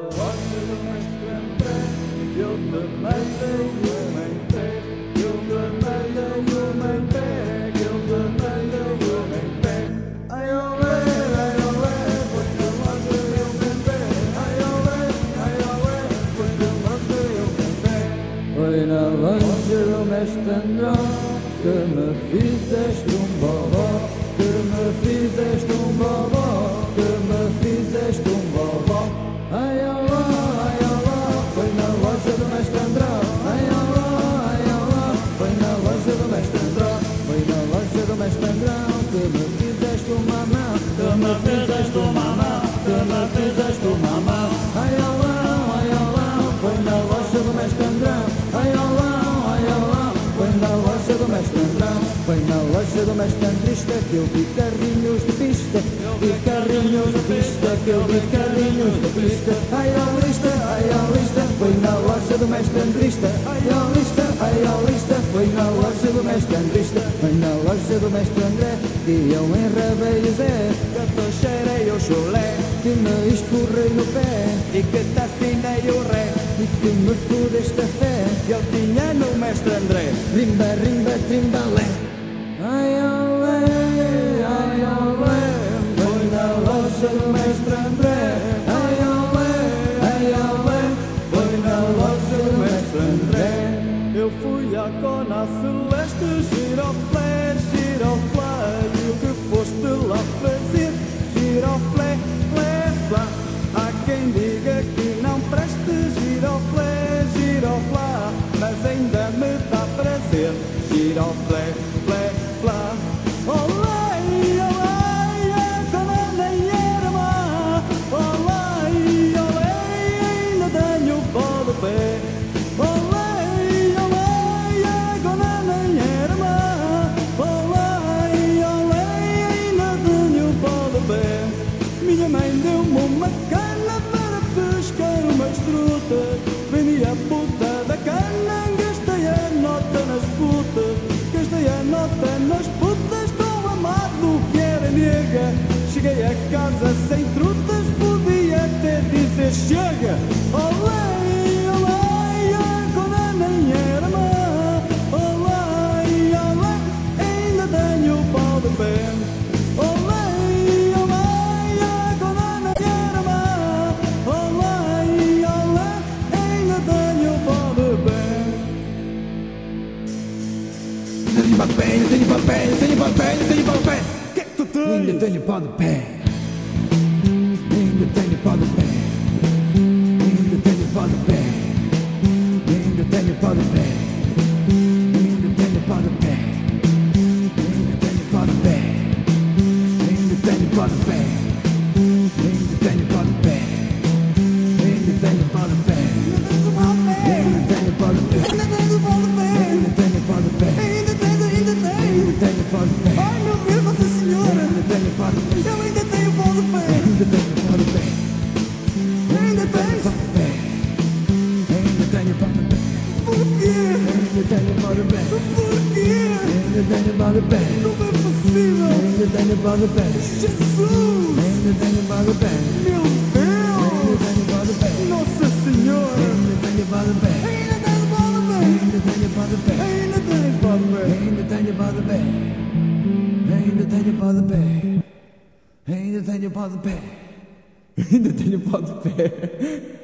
loja do mestre André, eu te mandei uma entrega, eu te mandei uma entrega, eu te mandei uma entrega. Ai olé, foi que loja eu vendei. Ai olé, foi que loja eu vendei. Foi na loja do mestre André que me fizeste um bobó, que me fizeste um bobó, que me fizeste um bobó. Ai olá, foi na loja do mestre André. Ai olá, foi na loja do mestre André. Foi na loja do mestre André que me fizeste uma mão, que me fizeste uma mão, que me fizeste uma mão. Ai olá, foi na loja do mestre André. Ai olá, foi na loja do mestre André. Foi na loja do mestre Andrista que eu vi carrinhos de pista, vi carrinhos de pista, que eu vi carrinhos de pista. Ai ao lista, foi na loja do mestre Andrista. Ai ao lista, foi na loja do mestre Andrista. Foi na loja do mestre André que eu enrabei o Zé, que te cheirei o chulé, que me escorrei no pé e que te afinei o ré, e que me fudeste a fé que eu tinha no mestre André. Rimba, rimba, trimbalé. Ai olé, foi na loja do mestre André. Ai olé, foi na loja do mestre André. Eu fui à Cona Celeste, giroflé, giroflé, e o que foste lá fazer? Giroflé, flé, flá. Há quem diga que não preste, giroflé, giroflá, mas ainda me dá prazer. Giroflé, flé, flá. Olé, como nem era má. Olé, ainda tenho o pó do pé. Olé, como nem era má. Olé, ainda tenho o pó do pé. Minha mãe deu-me uma cana para pescar umas trutas. Vendi a puta da cana, gastei a nota nas putas. Gastei a nota nas putas com amado que era nega. Cheguei a casa sem trutas, podia até dizer chega. Olé, quando nem era má. Olé, ainda tenho o pau de pé. Olé, quando nem era má. Olé, ainda tenho o pau de pé. Tenho papel, tenho papel, tenho papel, tenho papel. Que tu tens? Ainda tenho pau de pé. Ainda tenho pau de pé. Ainda tenho pau de pé. Ainda tenho pau de pé. Ainda tenho pau de pé. Ainda tenho pau de pé. Ainda tenho pau de pé. Ainda tenho pau de pé. Ainda tenho pau de pé. Ainda tenho pau de pé. Ainda tenho pau de pé. Ainda tenho pau de pé. Ainda tenho pau de pé. Ai meu Deus, Nossa Senhora! Ainda tenho pau de pé. Eu ainda tenho pau de pé! Ainda tenho pau de pé. Ainda tens? Pau de pé. Ainda tenho pau de pé. Por quê? Ainda tenho pau de pé. Por quê? Ainda tenho pau de pé. Não é possível! Ainda tenho pau de pé. Jesus! Ainda tenho pau de pé. Meu Ainda Deus! tenho pau de pé. Nossa Senhora! Ainda tenho pau de pé. Ainda tens pau de pé! Ainda tenho pau de pé. Ainda tens pau de pé! Ainda tenho pau de pé. Ainda tenho pau de pé. Ainda tenho pau de pé. Ainda tenho pau de pé.